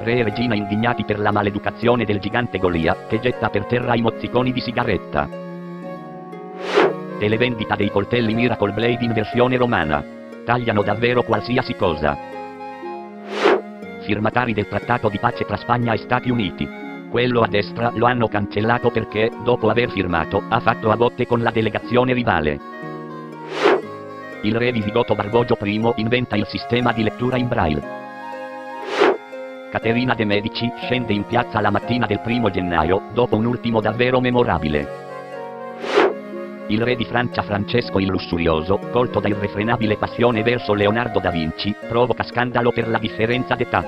re e regina indignati per la maleducazione del gigante Golia, che getta per terra i mozziconi di sigaretta. Televendita dei coltelli Miracle Blade in versione romana. Tagliano davvero qualsiasi cosa. Firmatari del trattato di pace tra Spagna e Stati Uniti. Quello a destra lo hanno cancellato perché, dopo aver firmato, ha fatto a botte con la delegazione rivale. Il re visigoto Barbogio I inventa il sistema di lettura in braille. Caterina de' Medici scende in piazza la mattina del 1° gennaio, dopo un ultimo davvero memorabile. Il re di Francia Francesco il Lussurioso, colto da irrefrenabile passione verso Leonardo da Vinci, provoca scandalo per la differenza d'età.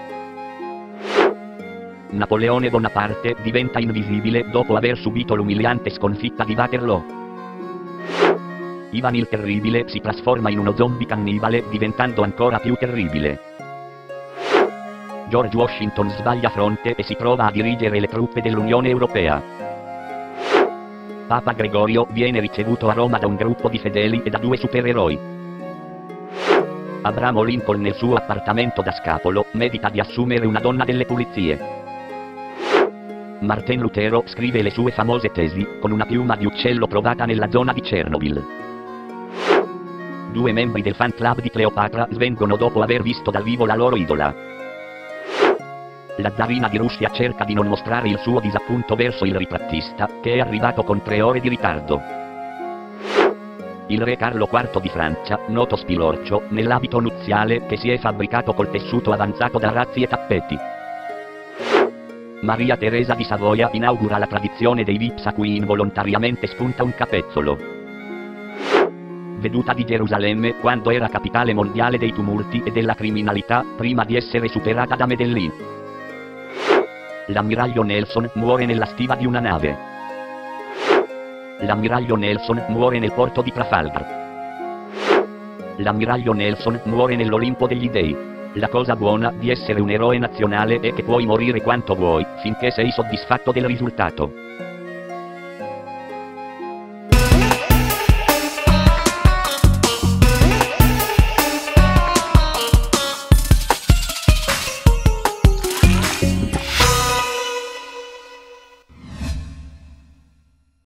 Napoleone Bonaparte diventa invisibile dopo aver subito l'umiliante sconfitta di Waterloo. Ivan il Terribile si trasforma in uno zombie cannibale diventando ancora più terribile. George Washington sbaglia fronte e si trova a dirigere le truppe dell'Unione Europea. Papa Gregorio viene ricevuto a Roma da un gruppo di fedeli e da 2 supereroi. Abramo Lincoln nel suo appartamento da Scapolo medita di assumere una donna delle pulizie. Martin Lutero scrive le sue famose tesi, con una piuma di uccello trovata nella zona di Chernobyl. 2 membri del fan club di Cleopatra svengono dopo aver visto dal vivo la loro idola. La zarina di Russia cerca di non mostrare il suo disappunto verso il ritrattista, che è arrivato con 3 ore di ritardo. Il re Carlo IV di Francia, noto spilorcio, nell'abito nuziale che si è fabbricato col tessuto avanzato da razzi e tappeti. Maria Teresa di Savoia inaugura la tradizione dei vips a cui involontariamente spunta un capezzolo. Veduta di Gerusalemme quando era capitale mondiale dei tumulti e della criminalità, prima di essere superata da Medellin. L'ammiraglio Nelson muore nella stiva di una nave. L'ammiraglio Nelson muore nel porto di Trafalgar. L'ammiraglio Nelson muore nell'Olimpo degli dei. La cosa buona di essere un eroe nazionale è che puoi morire quanto vuoi, finché sei soddisfatto del risultato.